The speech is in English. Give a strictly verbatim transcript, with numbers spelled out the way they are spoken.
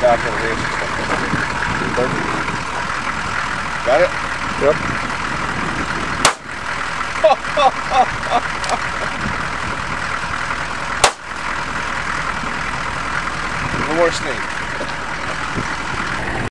back of the range. Got it? Yep. No more snake.